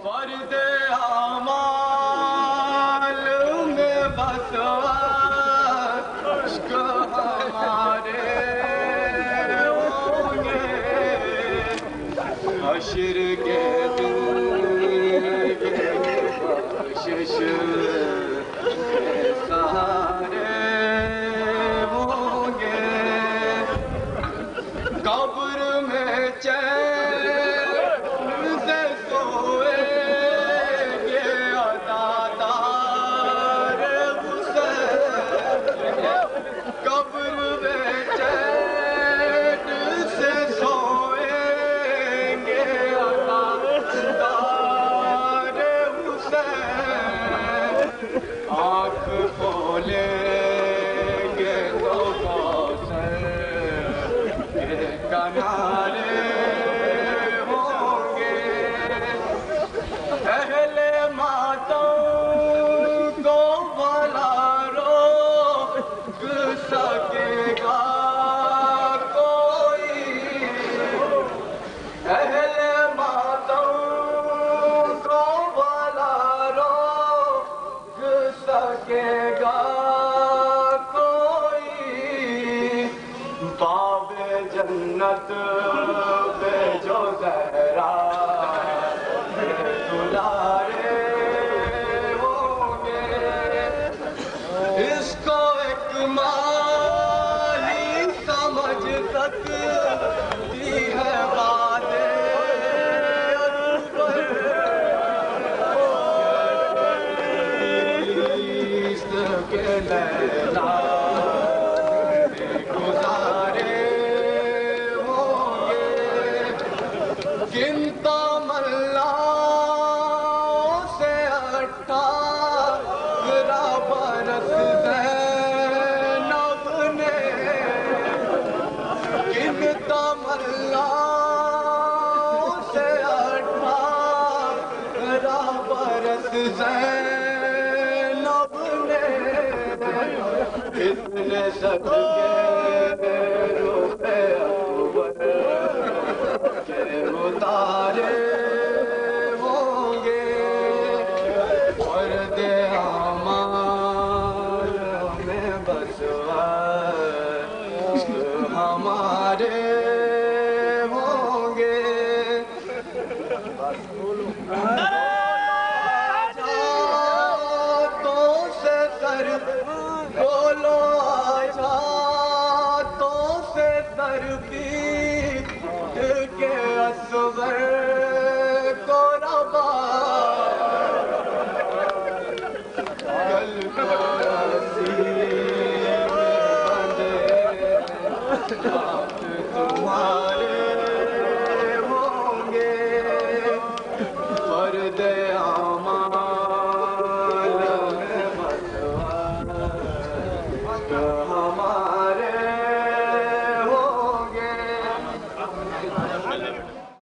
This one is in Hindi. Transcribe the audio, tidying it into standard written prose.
फर्द आमाल में बस इश्क हमारे होंगे हश्र के दिन बख्शिश सहारे होंगे कब्र में चैन से सोएंगे अज़ादार हुसैन कब्र में चैन से सोएंगे अज़ादार हुसैन आँख खोलेंगे तो कौसर के किनारे होंगे अहले मातम को भला रोक सकेगा कोई अहले मातम को भला रोक सकेगा कोई बाबे जन्नत पे जो जहरा दुलारे होंगे इसको एक माही समझ सकती है बातें के लैला गुजारे होंगे गिनता मल्लाओं से 18 बरस ज़ैनब ने गिनता मल्लाओं से 18 बरस ज़ैनब ने इतने सदके रुपए अकबर के उतारे होंगे फर्द आमाल में बस हमारे होंगे जातों से सर बोलो जातों से सर पीट के असगर को रबा कल को नसीब बंदे हाथ तुम्हारे होंगे फर्द आमाल में बस हमारे